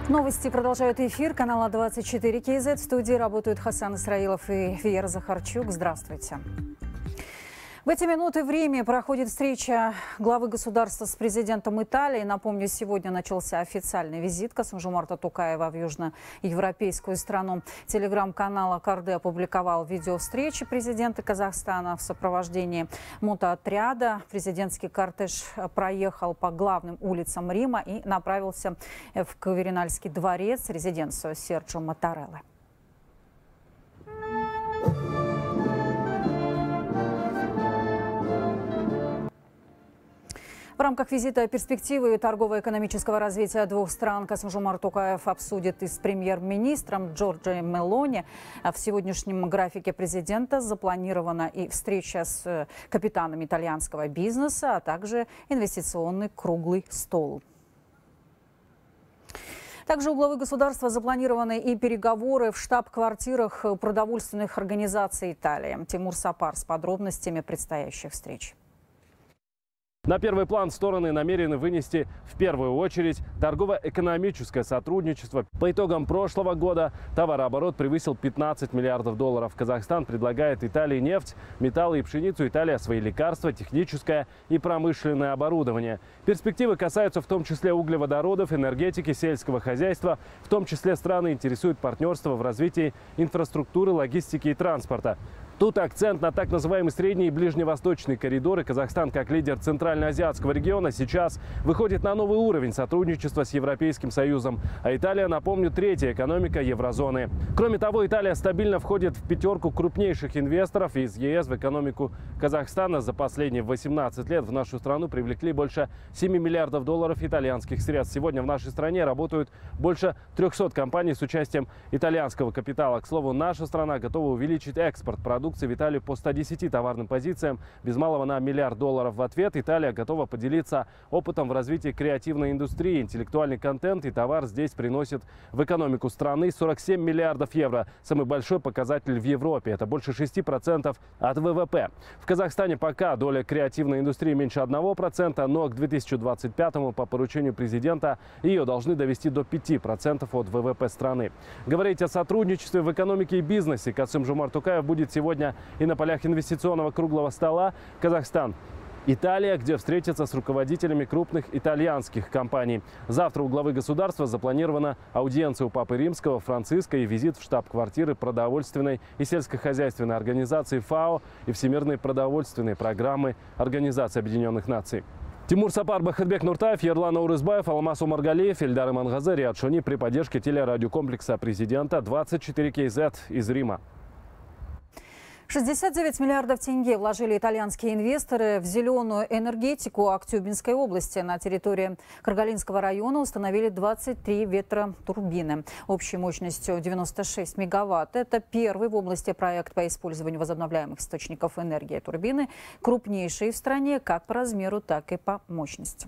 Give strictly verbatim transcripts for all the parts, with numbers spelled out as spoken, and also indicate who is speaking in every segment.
Speaker 1: Новости продолжают эфир канала двадцать четыре кей зет. В студии работают Хасан Исраилов и Вера Захарчук. Здравствуйте. В эти минуты в Риме проходит встреча главы государства с президентом Италии. Напомню, сегодня начался официальный визит Касым-Жомарта Токаева в южноевропейскую страну. Телеграм-канал АКарДе опубликовал видео встречи президента Казахстана в сопровождении мотоотряда. Президентский кортеж проехал по главным улицам Рима и направился в Кверинальский дворец, резиденцию Серджио Маттареллы. В рамках визита перспективы торгово-экономического развития двух стран Касым-Жомарт Токаев обсудит и с премьер-министром Джорджио Мелони. В сегодняшнем графике президента запланирована и встреча с капитанами итальянского бизнеса, а также инвестиционный круглый стол. Также у главы государства запланированы и переговоры в штаб-квартирах продовольственных организаций Италии. Тимур Сапар с подробностями предстоящих встреч.
Speaker 2: На первый план стороны намерены вынести в первую очередь торгово-экономическое сотрудничество. По итогам прошлого года товарооборот превысил пятнадцать миллиардов долларов. Казахстан предлагает Италии нефть, металлы и пшеницу, Италия свои лекарства, техническое и промышленное оборудование. Перспективы касаются в том числе углеводородов, энергетики, сельского хозяйства. В том числе страны интересуют партнерство в развитии инфраструктуры, логистики и транспорта. Тут акцент на так называемый средний и ближневосточный коридоры. Казахстан, как лидер Центральноазиатского региона, сейчас выходит на новый уровень сотрудничества с Европейским Союзом. А Италия, напомню, третья экономика еврозоны. Кроме того, Италия стабильно входит в пятерку крупнейших инвесторов из ЕС. В экономику Казахстана за последние восемнадцать лет в нашу страну привлекли больше семи миллиардов долларов итальянских средств. Сегодня в нашей стране работают больше трёхсот компаний с участием итальянского капитала. К слову, наша страна готова увеличить экспорт продуктов в Италию по ста десяти товарным позициям, без малого на миллиард долларов. В ответ Италия готова поделиться опытом в развитии креативной индустрии. Интеллектуальный контент и товар здесь приносит в экономику страны сорок семь миллиардов евро. Самый большой показатель в Европе. Это больше шести процентов от ВВП. В Казахстане пока доля креативной индустрии меньше одного процента, но к две тысячи двадцать пятому по поручению президента ее должны довести до пяти процентов от ВВП страны. Говорить о сотрудничестве в экономике и бизнесе Касым-Жомарт Токаев будет сегодня и на полях инвестиционного круглого стола. Казахстан, Италия, где встретится с руководителями крупных итальянских компаний. Завтра у главы государства запланирована аудиенция у Папы Римского, Франциска и визит в штаб-квартиры продовольственной и сельскохозяйственной организации ФАО и Всемирной продовольственной программы Организации Объединенных Наций. Тимур Сапар, Бахытбек Нуртаев, Ерлан Аурызбаев, Алмаз Омаргалиев, Эльдар Иманғазы, Риат Шони при поддержке телерадиокомплекса президента двадцать четыре кей зет из Рима.
Speaker 1: шестьдесят девять миллиардов тенге вложили итальянские инвесторы в зеленую энергетику Актюбинской области. На территории Каргалинского района установили двадцать три ветротурбины общей мощностью девяносто шесть мегаватт. Это первый в области проект по использованию возобновляемых источников энергии. Турбины крупнейшие в стране как по размеру, так и по мощности.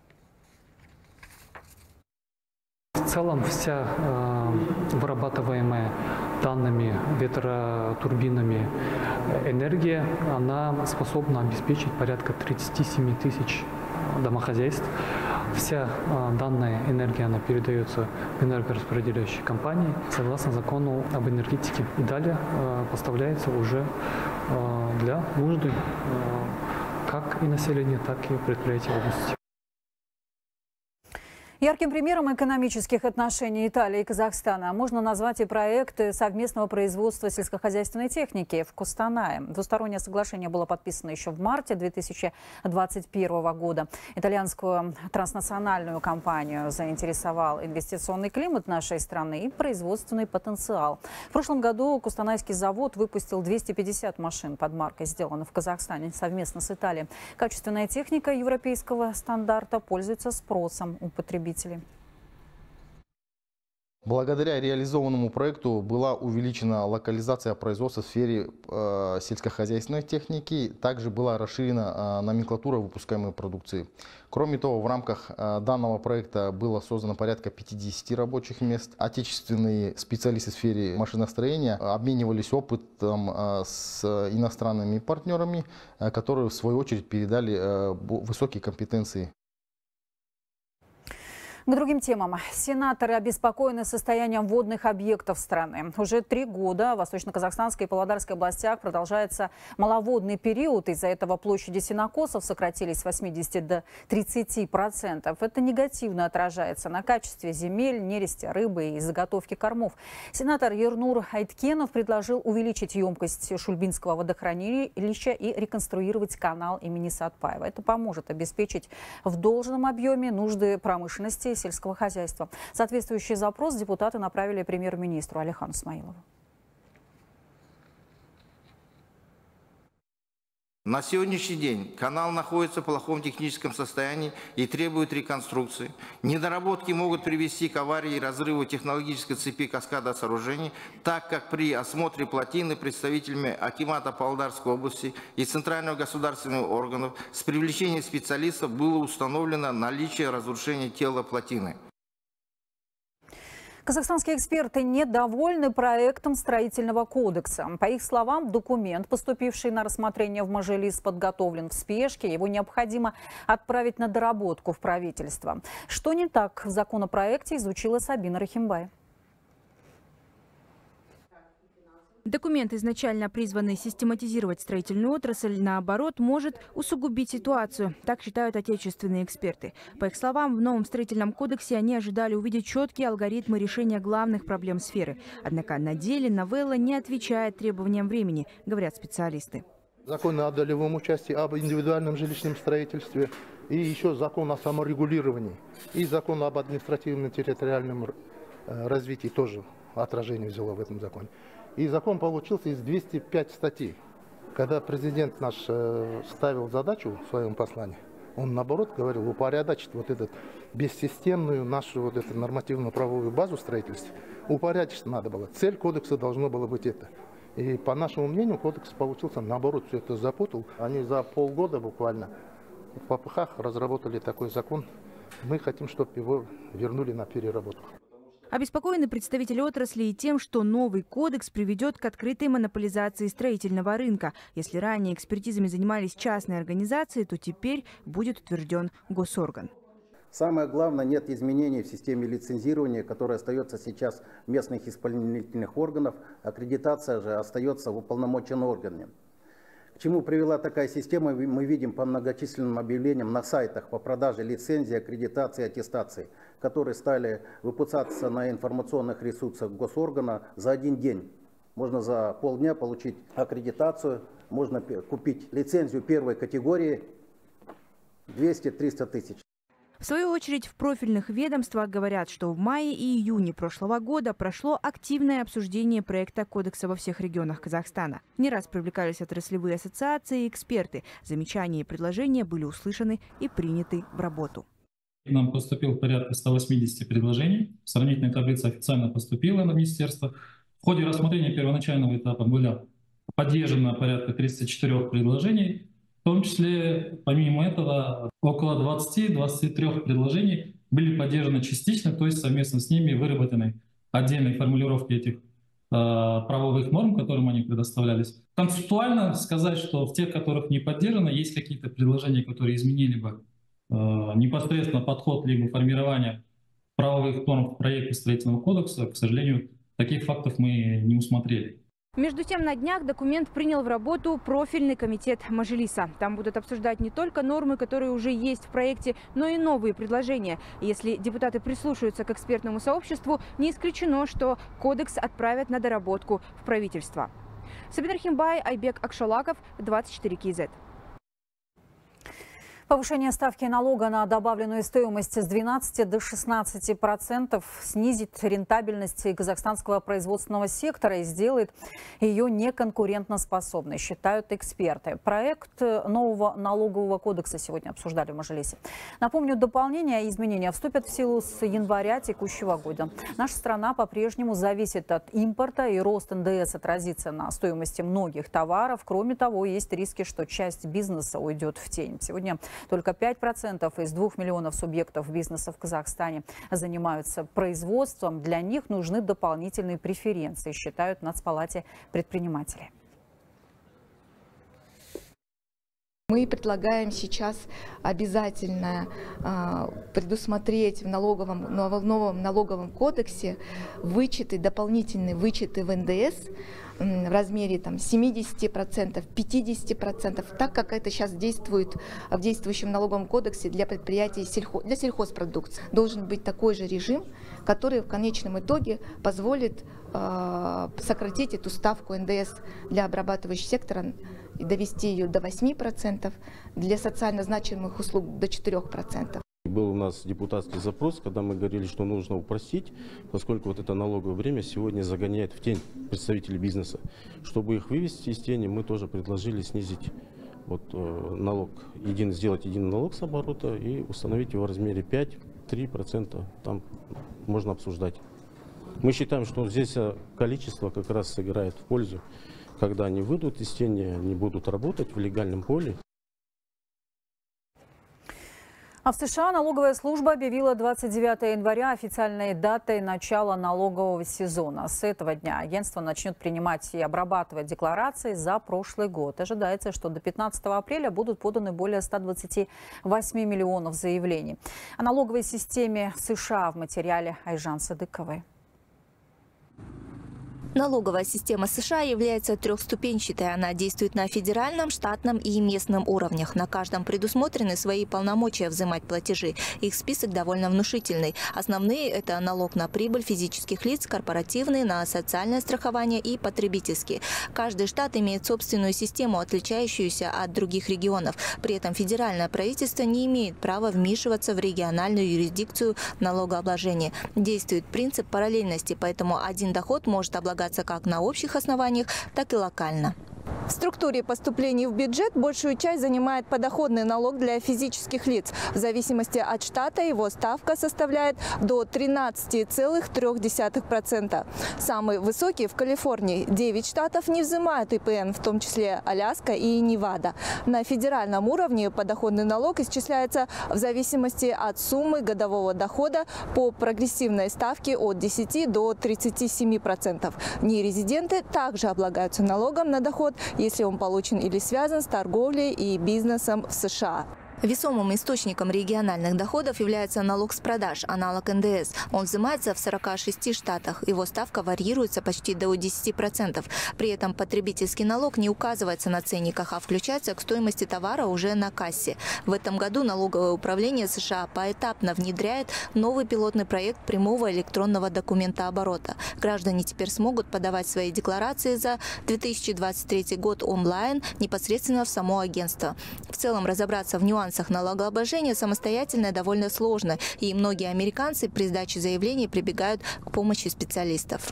Speaker 3: В целом вся э, вырабатываемая данными ветротурбинами энергия, она способна обеспечить порядка тридцати семи тысяч домохозяйств. Вся э, данная энергия, она передается в энергораспределяющие компании согласно закону об энергетике и далее э, поставляется уже э, для нужды э, как и населения, так и предприятий области.
Speaker 1: Ярким примером экономических отношений Италии и Казахстана можно назвать и проекты совместного производства сельскохозяйственной техники в Костанае. Двустороннее соглашение было подписано еще в марте две тысячи двадцать первого года. Итальянскую транснациональную компанию заинтересовал инвестиционный климат нашей страны и производственный потенциал. В прошлом году Костанайский завод выпустил двести пятьдесят машин под маркой «Сделано в Казахстане» совместно с Италией. Качественная техника европейского стандарта пользуется спросом у потребителей.
Speaker 4: Благодаря реализованному проекту была увеличена локализация производства в сфере э, сельскохозяйственной техники. Также была расширена э, номенклатура выпускаемой продукции. Кроме того, в рамках э, данного проекта было создано порядка пятидесяти рабочих мест. Отечественные специалисты в сфере машиностроения обменивались опытом э, с иностранными партнерами, э, которые в свою очередь передали э, высокие компетенции.
Speaker 1: К другим темам. Сенаторы обеспокоены состоянием водных объектов страны. Уже три года в Восточно-Казахстанской и Павлодарской областях продолжается маловодный период. Из-за этого площади сенокосов сократились с восьмидесяти до тридцати процентов. Это негативно отражается на качестве земель, нересте рыбы и заготовки кормов. Сенатор Ернур Айткенов предложил увеличить емкость Шульбинского водохранилища и реконструировать канал имени Сатпаева. Это поможет обеспечить в должном объеме нужды промышленности и сельского хозяйства. Соответствующий запрос депутаты направили премьер-министру Алихану Смаилову.
Speaker 5: На сегодняшний день канал находится в плохом техническом состоянии и требует реконструкции. Недоработки могут привести к аварии и разрыву технологической цепи каскада сооружений, так как при осмотре плотины представителями акимата Павлодарской области и Центрального государственного органов с привлечением специалистов было установлено наличие разрушения тела плотины.
Speaker 1: Казахстанские эксперты недовольны проектом строительного кодекса. По их словам, документ, поступивший на рассмотрение в Мажилис, подготовлен в спешке. Его необходимо отправить на доработку в правительство. Что не так в законопроекте, изучила Сабина Рахимбай.
Speaker 6: Документ, изначально призванный систематизировать строительную отрасль, наоборот, может усугубить ситуацию. Так считают отечественные эксперты. По их словам, в новом строительном кодексе они ожидали увидеть четкие алгоритмы решения главных проблем сферы. Однако на деле новелла не отвечает требованиям времени, говорят специалисты.
Speaker 7: Закон о долевом участии, об индивидуальном жилищном строительстве, и еще закон о саморегулировании, и закон об административно-территориальном развитии тоже отражение взяло в этом законе. И закон получился из двухсот пяти статей. Когда президент наш э, ставил задачу в своем послании, он наоборот говорил упорядочить вот эту бессистемную нашу вот эту нормативно-правовую базу строительства. Упорядочить надо было. Цель кодекса должна была быть это. И по нашему мнению кодекс получился наоборот, все это запутал. Они за полгода буквально в попыхах разработали такой закон. Мы хотим, чтобы его вернули на переработку.
Speaker 6: Обеспокоены представители отрасли и тем, что новый кодекс приведет к открытой монополизации строительного рынка. Если ранее экспертизами занимались частные организации, то теперь будет утвержден госорган.
Speaker 8: Самое главное, нет изменений в системе лицензирования, которая остается сейчас в местных исполнительных органов. Аккредитация же остается в уполномоченном органе. К чему привела такая система, мы видим по многочисленным объявлениям на сайтах по продаже лицензий, аккредитации, аттестации, которые стали выпускаться на информационных ресурсах госоргана за один день. Можно за полдня получить аккредитацию, можно купить лицензию первой категории двести-триста тысяч.
Speaker 6: В свою очередь, в профильных ведомствах говорят, что в мае и июне прошлого года прошло активное обсуждение проекта кодекса во всех регионах Казахстана. Не раз привлекались отраслевые ассоциации и эксперты. Замечания и предложения были услышаны и приняты в работу.
Speaker 9: Нам поступило порядка ста восьмидесяти предложений. Сравнительная таблица официально поступила на министерство. В ходе рассмотрения первоначального этапа было поддержано порядка тридцати четырёх предложений. В том числе, помимо этого, около двадцати-двадцати трёх предложений были поддержаны частично, то есть совместно с ними выработаны отдельные формулировки этих э, правовых норм, которым они предоставлялись. Концептуально сказать, что в тех, которых не поддержано, есть какие-то предложения, которые изменили бы э, непосредственно подход либо формирование правовых норм в проекте строительного кодекса, к сожалению, таких фактов мы не усмотрели.
Speaker 6: Между тем, на днях документ принял в работу профильный комитет Мажилиса. Там будут обсуждать не только нормы, которые уже есть в проекте, но и новые предложения. Если депутаты прислушаются к экспертному сообществу, не исключено, что кодекс отправят на доработку в правительство. Сабина Рахимбай, Айбек Акшалаков, двадцать четыре кей зет.
Speaker 1: Повышение ставки налога на добавленную стоимость с двенадцати до шестнадцати процентов снизит рентабельность казахстанского производственного сектора и сделает ее неконкурентоспособной, считают эксперты. Проект нового налогового кодекса сегодня обсуждали в Мажилисе. Напомню, дополнения и изменения вступят в силу с января текущего года. Наша страна по-прежнему зависит от импорта, и рост эн дэ эс отразится на стоимости многих товаров. Кроме того, есть риски, что часть бизнеса уйдет в тень. Сегодня только пять процентов из двух миллионов субъектов бизнеса в Казахстане занимаются производством. Для них нужны дополнительные преференции, считают в Нацпалате предприниматели.
Speaker 10: Мы предлагаем сейчас обязательно э, предусмотреть в налоговом, в новом налоговом кодексе вычеты, дополнительные вычеты в эн дэ эс в размере там, семидесяти процентов, пятидесяти процентов, так как это сейчас действует в действующем налоговом кодексе для предприятий сельхоз, для сельхозпродукции. Должен быть такой же режим, который в конечном итоге позволит э, сократить эту ставку эн дэ эс для обрабатывающего сектора и довести ее до восьми процентов, для социально значимых услуг до четырёх процентов.
Speaker 11: Был у нас депутатский запрос, когда мы говорили, что нужно упростить, поскольку вот это налоговое бремя сегодня загоняет в тень представителей бизнеса. Чтобы их вывести из тени, мы тоже предложили снизить вот, э, налог, един, сделать единый налог с оборота и установить его в размере пять-три процента. Там можно обсуждать. Мы считаем, что здесь количество как раз сыграет в пользу. Когда они выйдут из тени, они будут работать в легальном поле.
Speaker 1: А в США налоговая служба объявила двадцать девятое января официальной датой начала налогового сезона. С этого дня агентство начнет принимать и обрабатывать декларации за прошлый год. Ожидается, что до пятнадцатого апреля будут поданы более ста двадцати восьми миллионов заявлений. О налоговой системе США в материале Айжан Садыковой.
Speaker 12: Налоговая система США является трехступенчатой. Она действует на федеральном, штатном и местном уровнях. На каждом предусмотрены свои полномочия взимать платежи. Их список довольно внушительный. Основные – это налог на прибыль физических лиц, корпоративный, на социальное страхование и потребительский. Каждый штат имеет собственную систему, отличающуюся от других регионов. При этом федеральное правительство не имеет права вмешиваться в региональную юрисдикцию налогообложения. Действует принцип параллельности, поэтому один доход может облагаться как на общих основаниях, так и локально. В структуре поступлений в бюджет большую часть занимает подоходный налог для физических лиц. В зависимости от штата его ставка составляет до тринадцати целых трёх десятых процента. Самый высокий в Калифорнии. девять штатов не взимают и пэ эн, в том числе Аляска и Невада. На федеральном уровне подоходный налог исчисляется в зависимости от суммы годового дохода по прогрессивной ставке от десяти до тридцати семи процентов. Нерезиденты также облагаются налогом на доход, если он получен или связан с торговлей и бизнесом в США. Весомым источником региональных доходов является налог с продаж, аналог эн дэ эс. Он взимается в сорока шести штатах. Его ставка варьируется почти до десяти процентов. При этом потребительский налог не указывается на ценниках, а включается к стоимости товара уже на кассе. В этом году налоговое управление США поэтапно внедряет новый пилотный проект прямого электронного документооборота. Граждане теперь смогут подавать свои декларации за две тысячи двадцать третий год онлайн непосредственно в само агентство. В целом разобраться в нюансах налогообложения самостоятельно довольно сложно, и многие американцы при сдаче заявлений прибегают к помощи специалистов.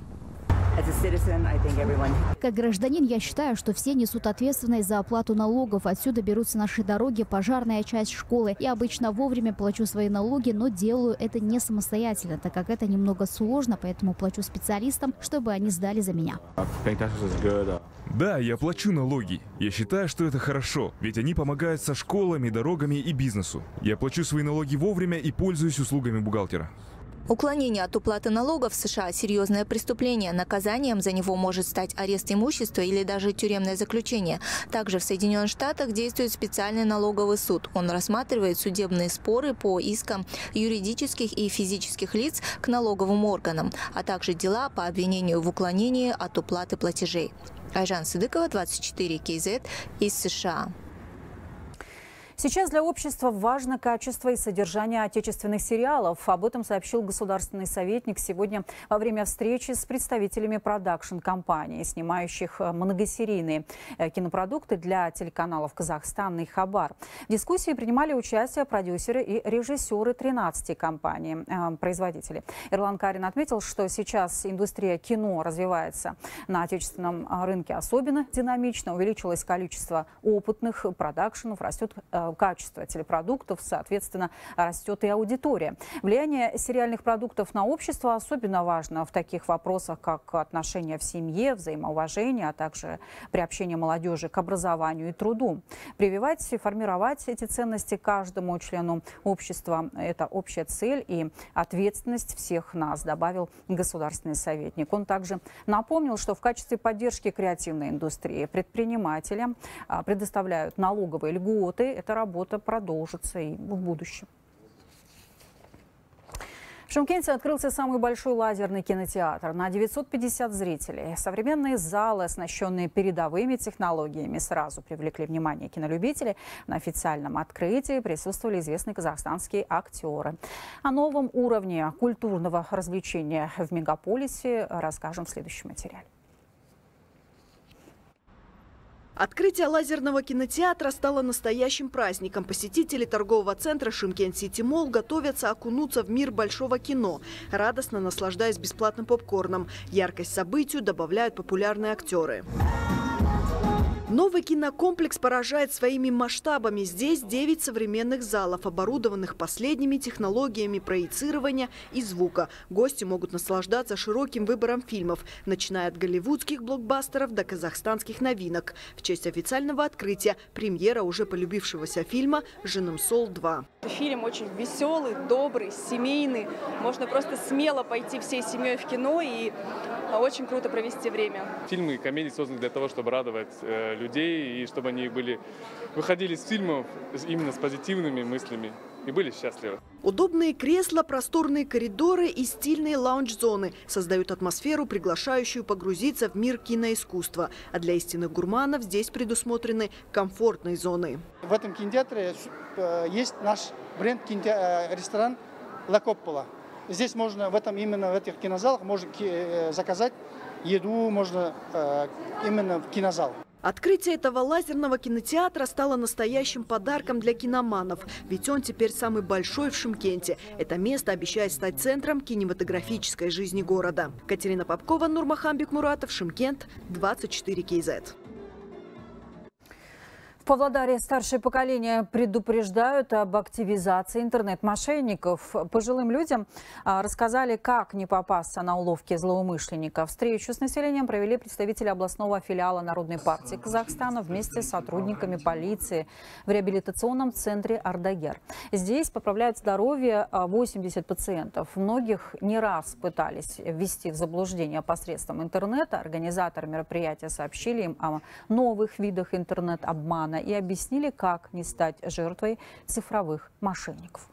Speaker 13: Как гражданин, я считаю, что все несут ответственность за оплату налогов. Отсюда берутся наши дороги, пожарная часть школы. Я обычно вовремя плачу свои налоги, но делаю это не самостоятельно, так как это немного сложно, поэтому плачу специалистам, чтобы они сдали за меня.
Speaker 14: Да, я плачу налоги. Я считаю, что это хорошо, ведь они помогают со школами, дорогами и бизнесу. Я плачу свои налоги вовремя и пользуюсь услугами бухгалтера.
Speaker 12: Уклонение от уплаты налогов в США – серьезное преступление. Наказанием за него может стать арест имущества или даже тюремное заключение. Также в Соединенных Штатах действует специальный налоговый суд. Он рассматривает судебные споры по искам юридических и физических лиц к налоговым органам, а также дела по обвинению в уклонении от уплаты платежей. Айжан Садыкова, двадцать четыре кей зет из США.
Speaker 1: Сейчас для общества важно качество и содержание отечественных сериалов. Об этом сообщил государственный советник сегодня во время встречи с представителями продакшн-компаний, снимающих многосерийные кинопродукты для телеканалов «Казахстан» и «Хабар». В дискуссии принимали участие продюсеры и режиссеры тринадцати компаний-производителей. Эрлан Карин отметил, что сейчас индустрия кино развивается на отечественном рынке особенно динамично. Увеличилось количество опытных продакшенов, растет качества телепродуктов, соответственно, растет и аудитория. Влияние сериальных продуктов на общество особенно важно в таких вопросах, как отношения в семье, взаимоуважение, а также приобщение молодежи к образованию и труду. Прививать и формировать эти ценности каждому члену общества – это общая цель и ответственность всех нас, добавил государственный советник. Он также напомнил, что в качестве поддержки креативной индустрии предпринимателям предоставляют налоговые льготы. Эта работа продолжится и в будущем. В Шымкенте открылся самый большой лазерный кинотеатр на девятьсот пятьдесят зрителей. Современные залы, оснащенные передовыми технологиями, сразу привлекли внимание кинолюбителей. На официальном открытии присутствовали известные казахстанские актеры. О новом уровне культурного развлечения в мегаполисе расскажем в следующем материале.
Speaker 15: Открытие лазерного кинотеатра стало настоящим праздником. Посетители торгового центра Шымкент Сити Молл готовятся окунуться в мир большого кино, радостно наслаждаясь бесплатным попкорном. Яркость событию добавляют популярные актеры. Новый кинокомплекс поражает своими масштабами. Здесь девять современных залов, оборудованных последними технологиями проецирования и звука. Гости могут наслаждаться широким выбором фильмов, начиная от голливудских блокбастеров до казахстанских новинок. В честь официального открытия премьера уже полюбившегося фильма «Женымсол два».
Speaker 16: Фильм очень веселый, добрый, семейный. Можно просто смело пойти всей семьей в кино и очень круто провести время.
Speaker 17: Фильмы и комедии созданы для того, чтобы радовать э, людей, и чтобы они были, выходили из фильмов именно с позитивными мыслями и были счастливы.
Speaker 15: Удобные кресла, просторные коридоры и стильные лаунж-зоны создают атмосферу, приглашающую погрузиться в мир киноискусства. А для истинных гурманов здесь предусмотрены комфортные зоны.
Speaker 18: В этом кинотеатре есть наш бренд ресторан «Ла Коппола». Здесь можно, в этом, именно в этих кинозалах, можно заказать еду, можно именно в кинозал.
Speaker 15: Открытие этого лазерного кинотеатра стало настоящим подарком для киноманов, ведь он теперь самый большой в Шымкенте. Это место обещает стать центром кинематографической жизни города. Катерина Попкова, Нурмахамбек Муратов, Шымкент, двадцать четыре кей зет.
Speaker 1: В Павлодаре старшее поколение предупреждают об активизации интернет-мошенников. Пожилым людям рассказали, как не попасться на уловки злоумышленников. Встречу с населением провели представители областного филиала Народной партии Казахстана вместе с сотрудниками полиции в реабилитационном центре «Ардагер». Здесь поправляют здоровье восемьдесят пациентов. Многих не раз пытались ввести в заблуждение посредством интернета. Организаторы мероприятия сообщили им о новых видах интернет-обмана и объяснили, как не стать жертвой цифровых мошенников.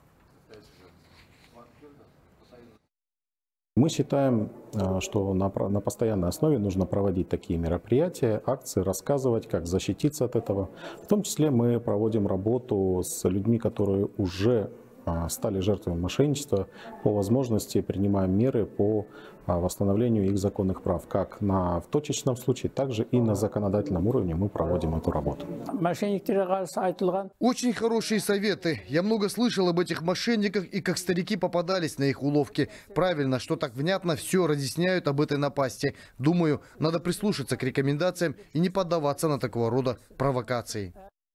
Speaker 19: Мы считаем, что на, на постоянной основе нужно проводить такие мероприятия, акции, рассказывать, как защититься от этого. В том числе мы проводим работу с людьми, которые уже стали жертвами мошенничества. По возможности принимаем меры по восстановлению их законных прав. Как на в точечном случае, так же и на законодательном уровне мы проводим эту работу.
Speaker 20: Очень хорошие советы. Я много слышал об этих мошенниках и как старики попадались на их уловки. Правильно, что так внятно все разъясняют об этой напасти. Думаю, надо прислушаться к рекомендациям и не поддаваться на такого рода провокации.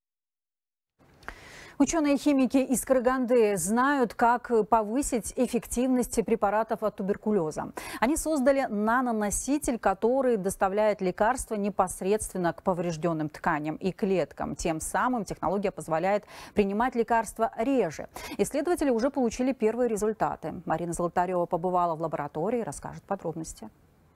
Speaker 1: Ученые-химики из Караганды знают, как повысить эффективность препаратов от туберкулеза. Они создали наноноситель, который доставляет лекарства непосредственно к поврежденным тканям и клеткам. Тем самым технология позволяет принимать лекарства реже. Исследователи уже получили первые результаты. Марина Золотарева побывала в лаборатории и расскажет подробности.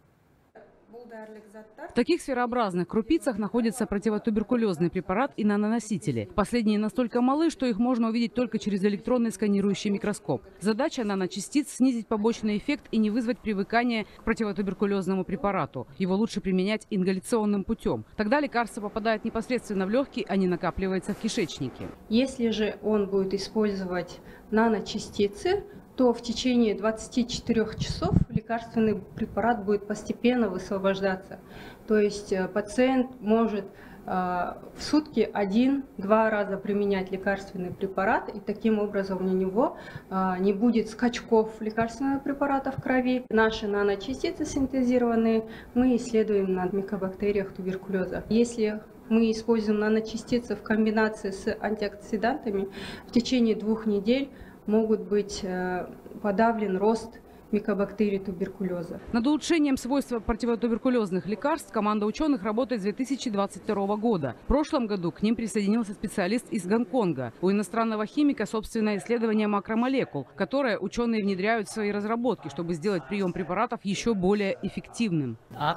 Speaker 21: В таких сферообразных крупицах находится противотуберкулезный препарат и наноносители. Последние настолько малы, что их можно увидеть только через электронный сканирующий микроскоп. Задача наночастиц – снизить побочный эффект и не вызвать привыкание к противотуберкулезному препарату. Его лучше применять ингаляционным путем. Тогда лекарство попадает непосредственно в легкие, а не накапливается в кишечнике.
Speaker 22: Если же он будет использовать наночастицы, то в течение двадцати четырёх часов лекарственный препарат будет постепенно высвобождаться. То есть пациент может э, в сутки один-два раза применять лекарственный препарат, и таким образом у него э, не будет скачков лекарственного препарата в крови. Наши наночастицы синтезированные мы исследуем на микобактериях туберкулеза. Если мы используем наночастицы в комбинации с антиоксидантами, в течение двух недель могут быть подавлен рост микобактерий туберкулеза.
Speaker 21: Над улучшением свойств противотуберкулезных лекарств команда ученых работает с две тысячи двадцать второго года. В прошлом году к ним присоединился специалист из Гонконга. У иностранного химика собственное исследование макромолекул, которое ученые внедряют в свои разработки, чтобы сделать прием препаратов еще более эффективным.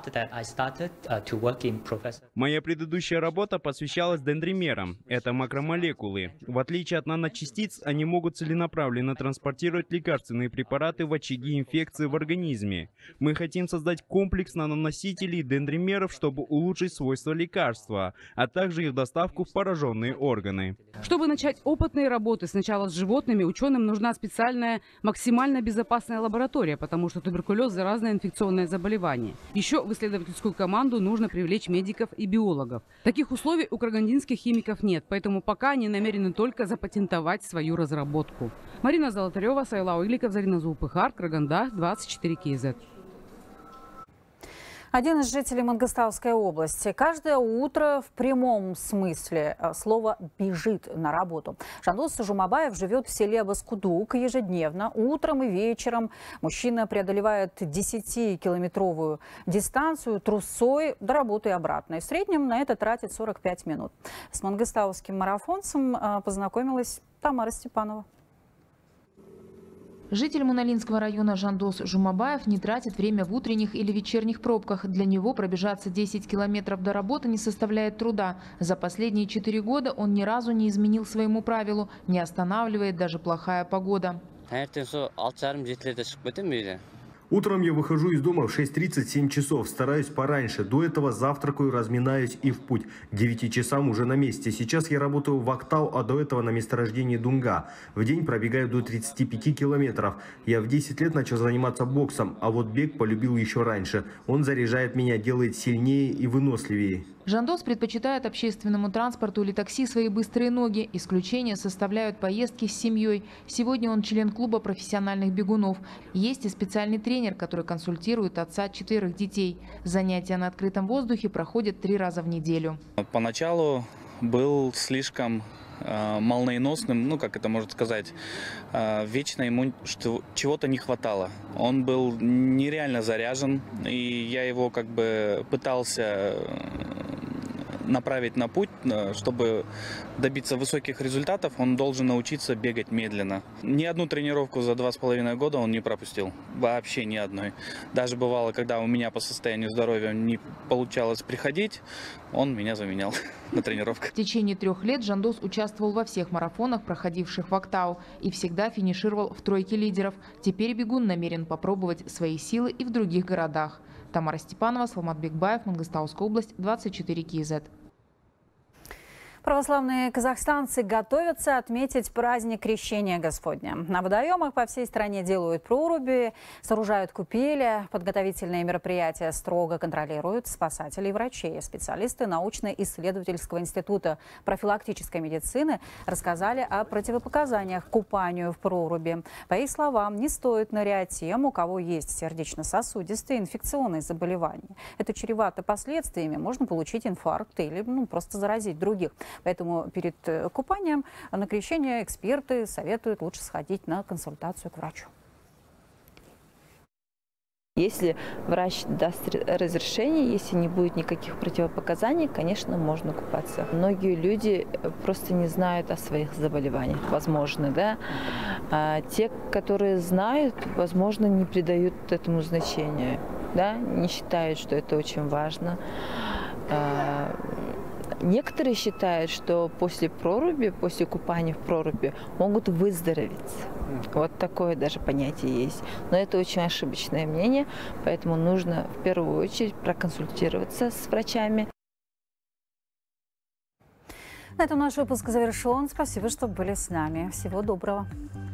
Speaker 2: Моя предыдущая работа посвящалась дендримерам. Это макромолекулы. В отличие от наночастиц, они могут целенаправленно транспортировать лекарственные препараты в очаги инфекции в организме. Мы хотим создать комплекс наноносителей дендримеров, чтобы улучшить свойства лекарства, а также их доставку в пораженные органы.
Speaker 21: Чтобы начать опытные работы сначала с животными, ученым нужна специальная максимально безопасная лаборатория, потому что туберкулез – заразное инфекционное заболевание. Еще в исследовательскую команду нужно привлечь медиков и биологов. Таких условий у карагандинских химиков нет, поэтому пока они намерены только запатентовать свою разработку. Марина Золотарева, Сайлау Игликов, Зарина Зулпыхар, Караганда, двадцать четыре кей зет.
Speaker 1: Один из жителей Мангостауской области каждое утро в прямом смысле слова бежит на работу. Жандос Жумабаев живет в селе Баскудук. Ежедневно, утром и вечером мужчина преодолевает десятикилометровую дистанцию трусой до работы и обратно. И в среднем на это тратит сорок пять минут. С мангостауским марафонцем познакомилась Тамара Степанова.
Speaker 3: Житель Муналинского района Жандос Жумабаев не тратит время в утренних или вечерних пробках. Для него пробежаться десять километров до работы не составляет труда. За последние четыре года он ни разу не изменил своему правилу, не останавливает даже плохая погода.
Speaker 23: Утром я выхожу из дома в шесть тридцать семь часов, стараюсь пораньше. До этого завтракаю, разминаюсь и в путь. К девяти часам уже на месте. Сейчас я работаю в Актау, а до этого на месторождении Дунга. В день пробегаю до тридцати пяти километров. Я в десять лет начал заниматься боксом, а вот бег полюбил еще раньше. Он заряжает меня, делает сильнее и выносливее.
Speaker 3: Жандос предпочитает общественному транспорту или такси свои быстрые ноги. Исключение составляют поездки с семьей. Сегодня он член клуба профессиональных бегунов. Есть и специальный тренер, который консультирует отца четверых детей. Занятия на открытом воздухе проходят три раза в неделю.
Speaker 24: Поначалу был слишком э, молниеносным, ну как это можно сказать, э, вечно ему чего-то не хватало. Он был нереально заряжен, и я его как бы пытался направить на путь, чтобы добиться высоких результатов, он должен научиться бегать медленно. Ни одну тренировку за два с половиной года он не пропустил. Вообще ни одной. Даже бывало, когда у меня по состоянию здоровья не получалось приходить, он меня заменял на тренировках.
Speaker 3: В течение трех лет Жандос участвовал во всех марафонах, проходивших в Актау, и всегда финишировал в тройке лидеров. Теперь бегун намерен попробовать свои силы и в других городах. Тамара Степанова, Салмат Бекбаев, Мангостауская область, двадцать четыре кей зет.
Speaker 1: Православные казахстанцы готовятся отметить праздник Крещения Господня. На водоемах по всей стране делают проруби, сооружают купели. Подготовительные мероприятия строго контролируют спасатели и врачи. Специалисты научно-исследовательского института профилактической медицины рассказали о противопоказаниях к купанию в проруби. По их словам, не стоит нырять тем, у кого есть сердечно-сосудистые инфекционные заболевания. Это чревато последствиями. Можно получить инфаркт или ну, просто заразить других. Поэтому перед купанием на крещение эксперты советуют лучше сходить на консультацию к врачу.
Speaker 25: Если врач даст разрешение, если не будет никаких противопоказаний, конечно, можно купаться. Многие люди просто не знают о своих заболеваниях, возможно, да. А те, которые знают, возможно, не придают этому значения, да, не считают, что это очень важно. Некоторые считают, что после проруби, после купания в проруби могут выздороветь. Вот такое даже понятие есть. Но это очень ошибочное мнение, поэтому нужно в первую очередь проконсультироваться с врачами.
Speaker 1: На этом наш выпуск завершен. Спасибо, что были с нами. Всего доброго.